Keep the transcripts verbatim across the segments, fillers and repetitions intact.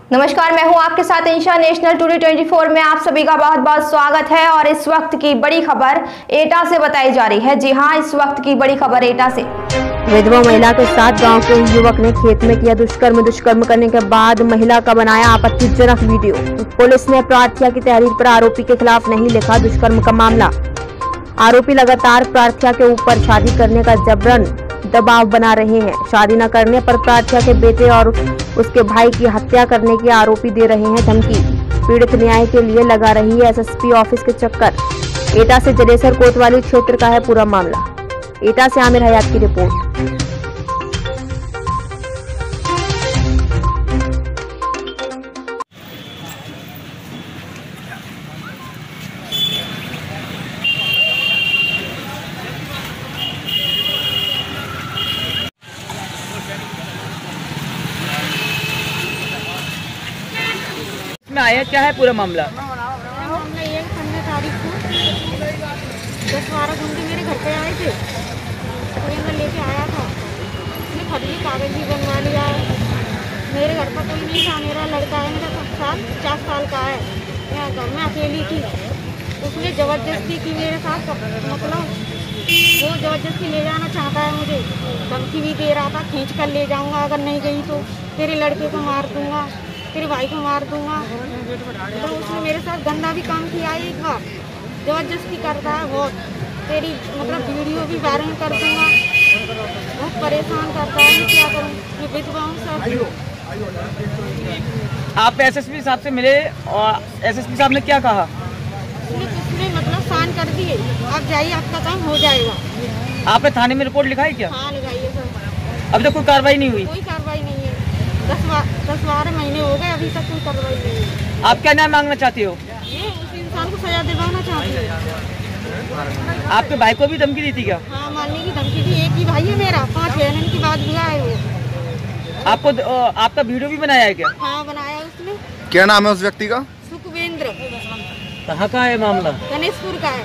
नमस्कार, मैं हूं आपके साथ इंशा। नेशनल टुडे चौबीस में आप सभी का बहुत बहुत स्वागत है और इस वक्त की बड़ी खबर एटा से बताई जा रही है। जी हां, इस वक्त की बड़ी खबर एटा से। विधवा महिला के साथ गांव के युवक ने खेत में किया दुष्कर्म। दुष्कर्म करने के बाद महिला का बनाया आपत्तिजनक वीडियो। पुलिस ने प्रार्थना की तहरीर पर आरोपी के खिलाफ नहीं लिखा दुष्कर्म का मामला। आरोपी लगातार प्रार्थना के ऊपर शादी करने का जबरन दबाव बना रहे हैं। शादी न करने पर प्रार्थना के बेटे और उसके भाई की हत्या करने की आरोपी दे रहे हैं धमकी। पीड़ित न्याय के लिए लगा रही है एसएसपी ऑफिस के चक्कर। एटा से जलेसर कोतवाली क्षेत्र का है पूरा मामला। एटा से आमिर हयात की रिपोर्ट। में आया क्या है पूरा मामला? मामला ये पंद्रह तारीख को दस बारह घंटे मेरे घर पे आए थे, तो मैं लेके आया था। उसने फर्जी कागज भी बनवा लिया। मेरे घर पर कोई नहीं था। मेरा लड़का है, मेरा साल पचास साल का है। मैं घर में अकेली थी। उसने ज़बरदस्ती की मेरे साथ, मतलब वो ज़बरदस्ती ले जाना चाहता है मुझे। धमकी भी दे रहा था, खींच कर ले जाऊँगा, अगर नहीं गई तो तेरे लड़के को मार दूँगा, तेरे भाई को मार दूंगा। तो उसने मेरे साथ गंदा भी काम किया है। एक बार जबरदस्ती करता है बहुत। तेरी मतलब वीडियो भी वायरल कर दूंगा। बहुत परेशान करता है। क्या करूं, मैं विधवा हूं सर। आप एसएसपी साहब से मिले और एसएसपी साहब ने क्या कहा? उसने उसने मतलब साइन कर दिए, आप जाइए, आपका काम हो जाएगा। आपने थाने में रिपोर्ट लिखाई क्या? हाँ, लगाइए सर। अभी तक कोई कार्रवाई नहीं हुई? कोई कार्रवाई नहीं है। दस दस बारह महीने हो गए, अभी तक कोई कार्रवाई नहीं है। आप क्या न्याय मांगना चाहती हो? ये उस इंसान को सजा दिलवाना चाहती है। आपके भाई को भी धमकी दी थी क्या? हाँ, मारने की धमकी दी। एक ही भाई है मेरा, पाँच बहन की बात हुआ है वो। आपको आपका वीडियो भी बनाया है क्या? हाँ, बनाया उसने। क्या नाम है उस व्यक्ति का? सुखवेंद्र। कहाँ का है मामला? गणेशपुर का है।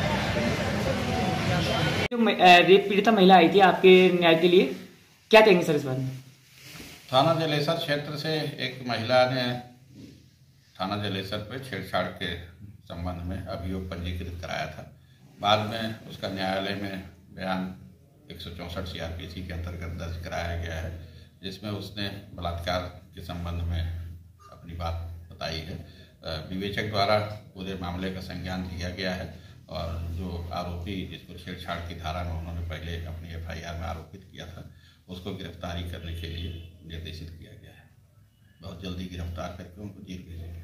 जो रेप पीड़िता महिला आई थी आपके न्याय के लिए, क्या कहेंगे सर इस बारे में? थाना जलेसर क्षेत्र से एक महिला ने थाना जलेसर पर छेड़छाड़ के संबंध में अभियोग पंजीकृत कराया था। बाद में उसका न्यायालय में बयान एक सौ चौंसठ सी आर पी सी के अंतर्गत दर्ज कराया गया है, जिसमें उसने बलात्कार के संबंध में अपनी बात बताई है। विवेचक द्वारा पूरे मामले का संज्ञान लिया गया है और जो आरोपी जिसको छेड़छाड़ की धारा में उन्होंने पहले अपनी एफ आई आर में आरोपित किया था, उसको गिरफ्तारी करने के लिए निर्देशित किया गया है। बहुत जल्दी गिरफ्तार करके उनको जेल भेजेंगे।